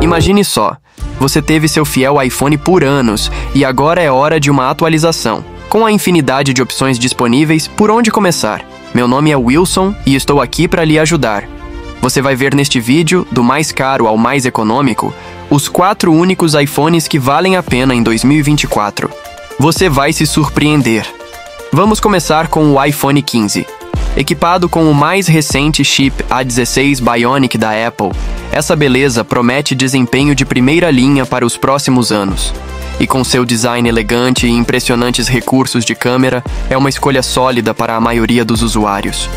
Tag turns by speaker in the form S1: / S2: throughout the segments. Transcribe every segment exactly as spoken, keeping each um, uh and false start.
S1: Imagine só, você teve seu fiel iPhone por anos e agora é hora de uma atualização. Com a infinidade de opções disponíveis, por onde começar? Meu nome é Wilson e estou aqui para lhe ajudar. Você vai ver neste vídeo, do mais caro ao mais econômico, os quatro únicos iPhones que valem a pena em dois mil e vinte e quatro. Você vai se surpreender. Vamos começar com o iPhone quinze. Equipado com o mais recente chip A dezesseis Bionic da Apple, essa beleza promete desempenho de primeira linha para os próximos anos. E com seu design elegante e impressionantes recursos de câmera, é uma escolha sólida para a maioria dos usuários.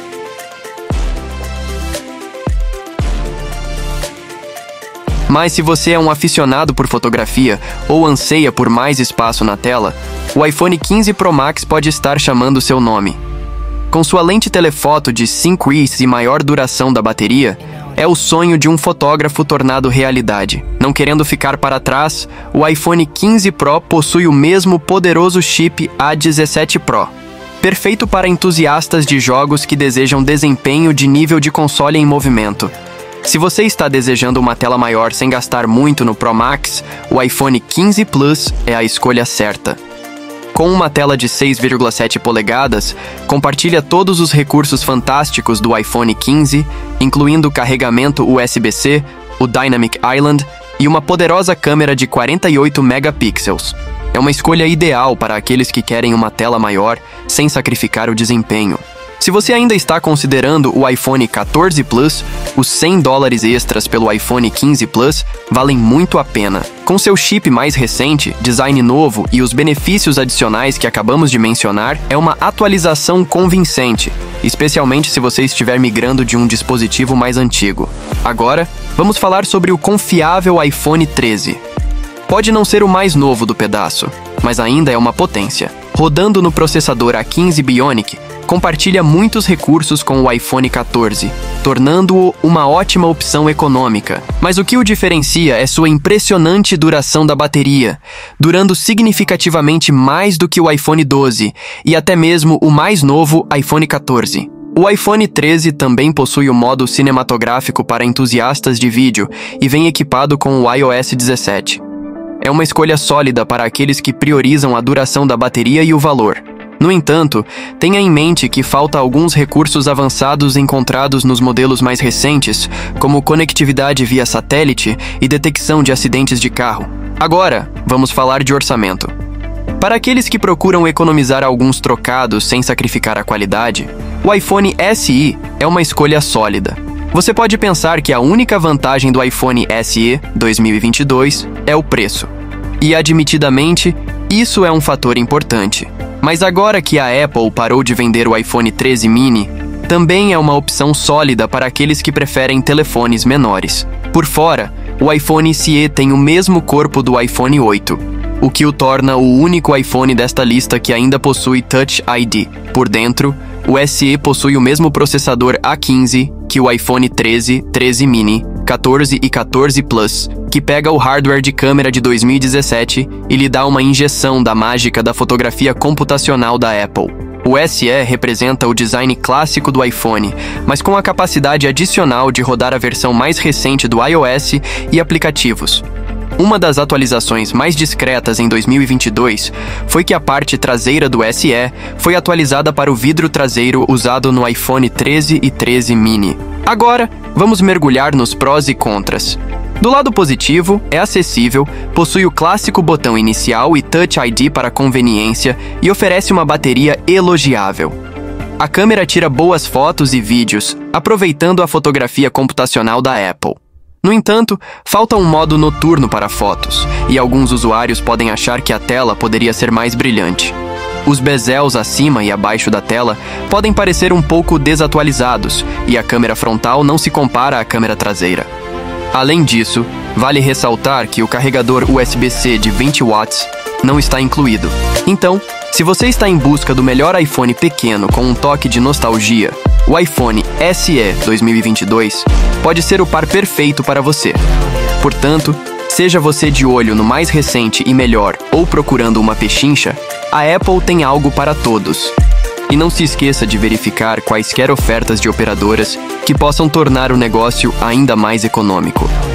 S1: Mas se você é um aficionado por fotografia ou anseia por mais espaço na tela, o iPhone quinze Pro Max pode estar chamando seu nome. Com sua lente telefoto de cinco I S e maior duração da bateria, é o sonho de um fotógrafo tornado realidade. Não querendo ficar para trás, o iPhone quinze Pro possui o mesmo poderoso chip A dezessete Pro, perfeito para entusiastas de jogos que desejam desempenho de nível de console em movimento. Se você está desejando uma tela maior sem gastar muito no Pro Max, o iPhone quinze Plus é a escolha certa. Com uma tela de seis vírgula sete polegadas, compartilha todos os recursos fantásticos do iPhone quinze, incluindo o carregamento U S B C, o Dynamic Island e uma poderosa câmera de quarenta e oito megapixels. É uma escolha ideal para aqueles que querem uma tela maior sem sacrificar o desempenho. Se você ainda está considerando o iPhone quatorze Plus, os cem dólares extras pelo iPhone quinze Plus valem muito a pena. Com seu chip mais recente, design novo e os benefícios adicionais que acabamos de mencionar, é uma atualização convincente, especialmente se você estiver migrando de um dispositivo mais antigo. Agora, vamos falar sobre o confiável iPhone treze. Pode não ser o mais novo do pedaço, mas ainda é uma potência. Rodando no processador A quinze Bionic, compartilha muitos recursos com o iPhone quatorze, tornando-o uma ótima opção econômica. Mas o que o diferencia é sua impressionante duração da bateria, durando significativamente mais do que o iPhone doze e até mesmo o mais novo iPhone quatorze. O iPhone treze também possui o modo cinematográfico para entusiastas de vídeo e vem equipado com o iOS dezessete. É uma escolha sólida para aqueles que priorizam a duração da bateria e o valor. No entanto, tenha em mente que falta alguns recursos avançados encontrados nos modelos mais recentes, como conectividade via satélite e detecção de acidentes de carro. Agora, vamos falar de orçamento. Para aqueles que procuram economizar alguns trocados sem sacrificar a qualidade, o iPhone S E é uma escolha sólida. Você pode pensar que a única vantagem do iPhone S E dois mil e vinte e dois é o preço. E admitidamente, isso é um fator importante. Mas agora que a Apple parou de vender o iPhone treze mini, também é uma opção sólida para aqueles que preferem telefones menores. Por fora, o iPhone S E tem o mesmo corpo do iPhone oito, o que o torna o único iPhone desta lista que ainda possui Touch I D. Por dentro, o S E possui o mesmo processador A quinze que o iPhone treze, treze mini, quatorze e quatorze Plus, que pega o hardware de câmera de dois mil e dezessete e lhe dá uma injeção da mágica da fotografia computacional da Apple. O S E representa o design clássico do iPhone, mas com a capacidade adicional de rodar a versão mais recente do iOS e aplicativos. Uma das atualizações mais discretas em dois mil e vinte e dois foi que a parte traseira do S E foi atualizada para o vidro traseiro usado no iPhone treze e treze mini. Agora, vamos mergulhar nos prós e contras. Do lado positivo, é acessível, possui o clássico botão inicial e Touch I D para conveniência e oferece uma bateria elogiável. A câmera tira boas fotos e vídeos, aproveitando a fotografia computacional da Apple. No entanto, falta um modo noturno para fotos, e alguns usuários podem achar que a tela poderia ser mais brilhante. Os bezels acima e abaixo da tela podem parecer um pouco desatualizados, e a câmera frontal não se compara à câmera traseira. Além disso, vale ressaltar que o carregador U S B C de vinte watts não está incluído. Então, se você está em busca do melhor iPhone pequeno com um toque de nostalgia, o iPhone S E dois mil e vinte e dois pode ser o par perfeito para você. Portanto, seja você de olho no mais recente e melhor ou procurando uma pechincha, a Apple tem algo para todos. E não se esqueça de verificar quaisquer ofertas de operadoras que possam tornar o negócio ainda mais econômico.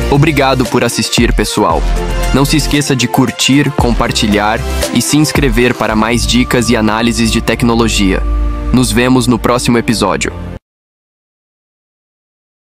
S1: Obrigado por assistir, pessoal. Não se esqueça de curtir, compartilhar e se inscrever para mais dicas e análises de tecnologia. Nos vemos no próximo episódio.